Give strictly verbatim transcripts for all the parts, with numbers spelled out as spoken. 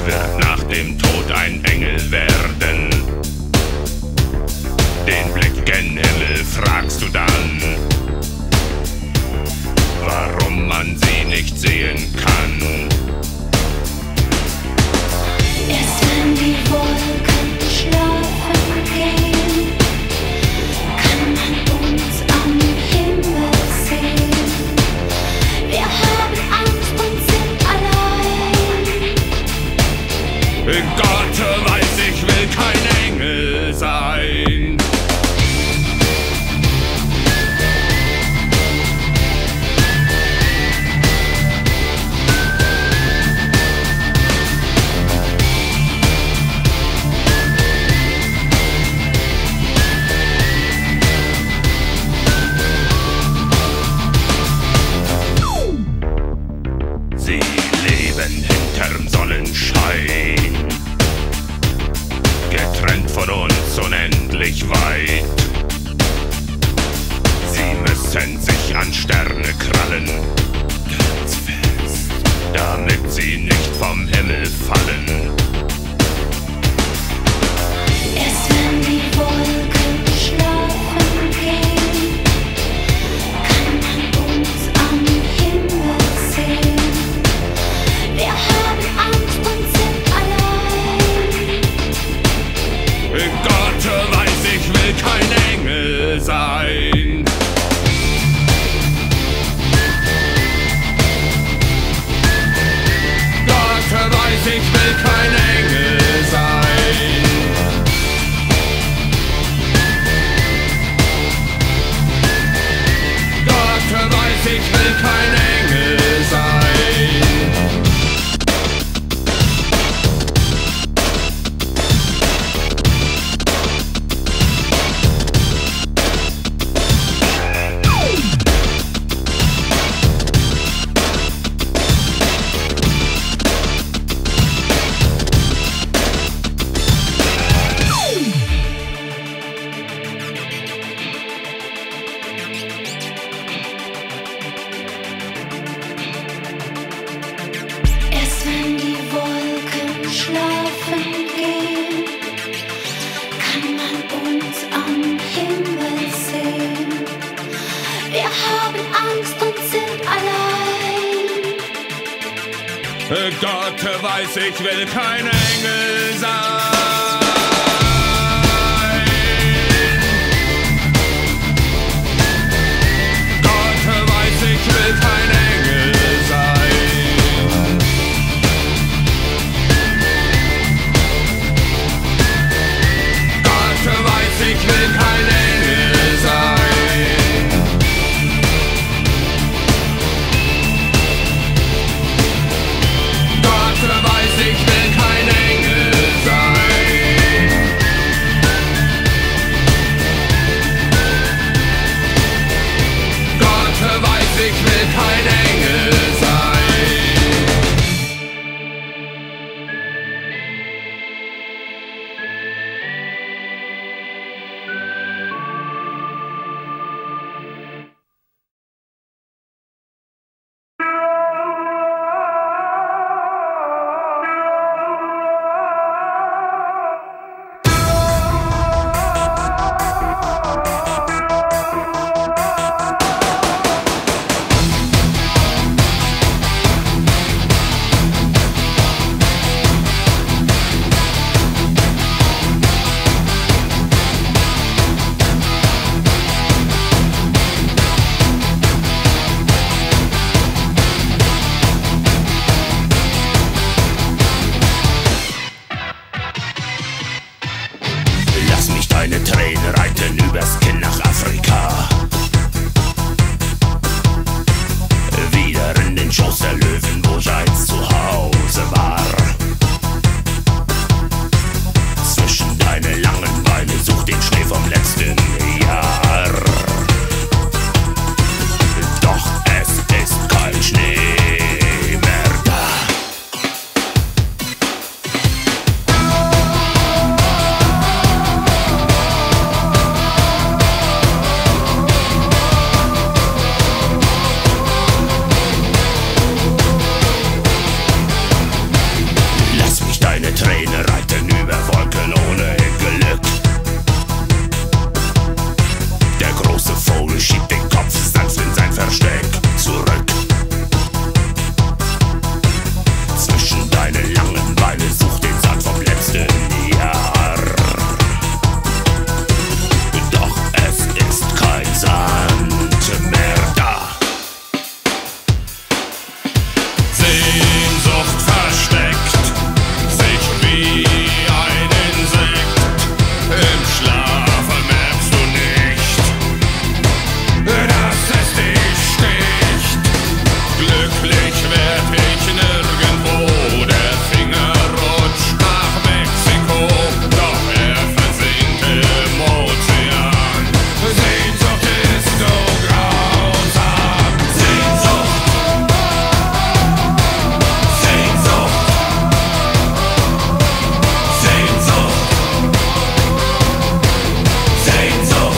wird nach dem Tod ein Engel werden. Den Blick gen Himmel fragst du dann, warum man sie nicht sehen kann. Erst wenn die Wolken schlafen gehen, kann man uns am Himmel sehen. Wir haben Angst und sind allein. Gott weiß, ich will kein Engel sein. Sie leben hinterm Sonnenschein, getrennt von uns unendlich weit. Sie müssen sich an Sterne krallen, ganz fest, damit sie nicht vom Himmel fallen. Erst wenn die Wolken schlafen gehen, kann man uns am Himmel sehen. Wir haben Angst und sind allein. Gott weiß, ich will kein Engel sein. Gott weiß, ich will kein Engel sein. Gott weiß, ich will kein Engel sein. Erst wenn die Wolken schlafen gehen, kann man uns am Himmel sehen. Wir haben Angst und sind allein. Gott weiß, ich will kein Engel sein. Gott weiß, ich will kein Engel sein. Gott weiß, ich will kein Engel sein. Gott weiß, ich will kein Engel sein. Gott weiß, ich will kein Engel sein. Lass mich deine Tränen reiten übers Kinn nach Afrika. Wieder in den Schoß der Löwen, wo ich einst zu Hause war. Zwischen deine langen Beine such den Schnee vom letzten Jahr. Doch es ist kein Schnee mehr da. Deine Tränen reiten über Wolken ohne Glück. Der große Vogel schiebt den Kopf sanft in sein Versteck zurück. Zwischen deinen langen Beinen sucht den Sand vom letzten Jahr. Doch es ist kein Sand mehr da. Sehnsucht versteckt sich wie ein Insekt. Im Schlafe merkst du nicht, dass es dich sticht. Glücklich werd ich nirgendwo, der Finger rutscht nach Mexiko, doch er versinkt im Ozean. Sehnsucht ist so grausam. Sehnsucht, Sehnsucht, Sehnsucht, Sehnsucht.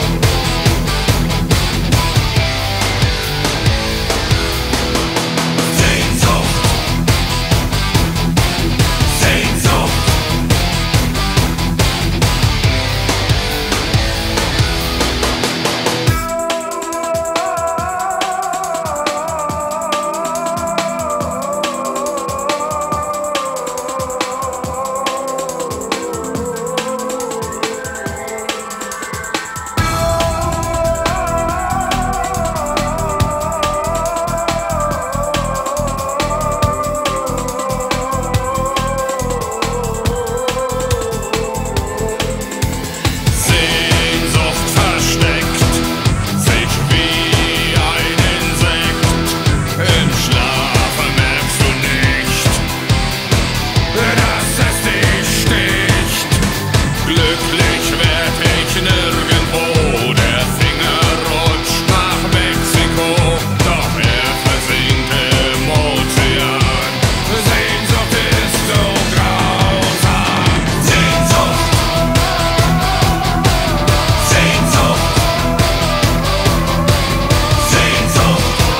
Sehnsucht, Sehnsucht. Sehnsucht versteckt sich wie ein Insekt. Im Schlafe merkst du nicht, dass es dich sticht. Glücklich werd ich nirgendwo, der Finger rutscht nach Mexiko, doch er versinkt im Ozean. Sehnsucht ist so grausam. Sehnsucht, Sehnsucht, Sehnsucht,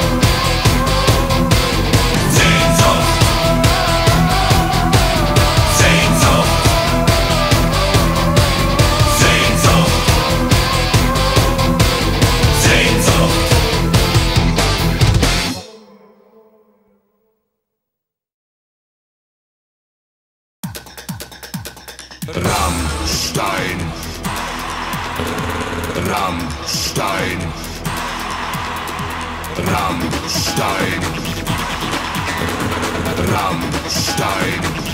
Sehnsucht, Sehnsucht, Sehnsucht, Sehnsucht. Rammstein, Rammstein, Rammstein, Rammstein.